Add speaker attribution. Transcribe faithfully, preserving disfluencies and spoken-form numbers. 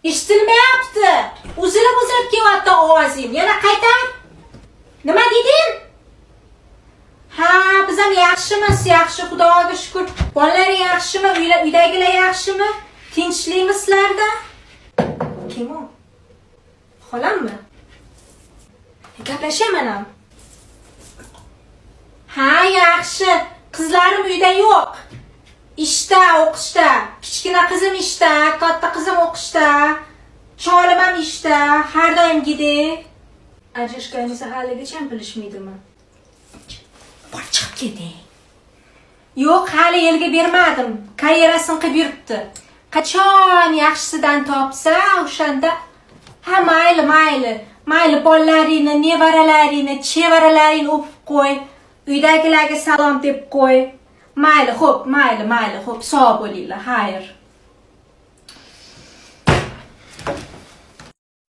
Speaker 1: Eshitilmayapti. Uzilib-uzilib kelyapti ovozing. Yana qaytar. Nima deding? Ha, biz ham yaxshimiz, yaxshi, Xudoga shukr. Bolalar yaxshimi? Uydagilar yaxshimi? Tinchlikmi sizlarda? Kim u? Xolammi? Gaplashaman ham. Ha, yaxshi. Qizlarim uyda yo'q. Ishda, o'qishda. Kichkina qizim ishda, katta qizim o'qishda. Cholim ham ishda, har doimgidek. Ajrashganingizni haligacha ham bilishmaydimi? Bor chiqib keting. Yo'q, hali elga bermadim. Karyerasini qilib yuribdi. Qachon yaxshisidan topsa, o'shanda ha mayli, mayli. Mayli bolalaringni, nevaralaringni, chevaralaringni o'pib qo'y. Uydagilarga salom deb qo'y. Mayli, xo'p, mayli, mayli, xo'p, sog' bo'linglar. Xayr.